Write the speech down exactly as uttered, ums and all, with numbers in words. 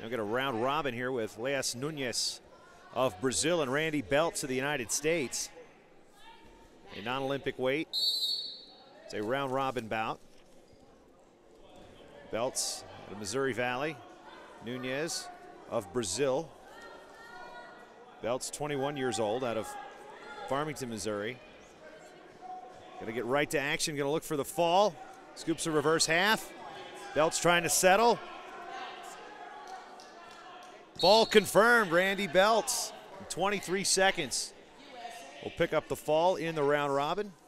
I'll get a round robin here with Lais Nunes of Brazil and Randi Beltz of the United States. A non-Olympic weight. It's a round robin bout. Beltz out of Missouri Valley. Nunes of Brazil. Beltz, twenty-one years old, out of Farmington, Missouri. Gonna get right to action, gonna look for the fall. Scoops a reverse half. Beltz trying to settle. Fall confirmed, Randi Beltz. In twenty-three seconds. Will pick up the fall in the round robin.